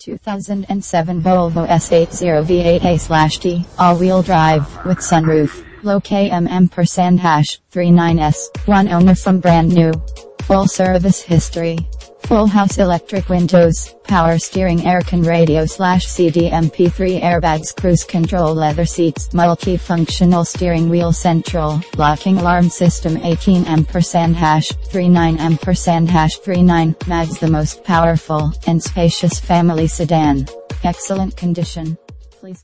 2007 Volvo S80 V8A/T, all-wheel drive, with sunroof, low km%, 39S, one owner from brand new. Full service history. Full house electric windows, power steering, aircon, radio/CD MP3 airbags, cruise control, leather seats, multi-functional steering wheel, central locking alarm system, 18M%, 39M%, 39 mags, the most powerful and spacious family sedan. Excellent condition.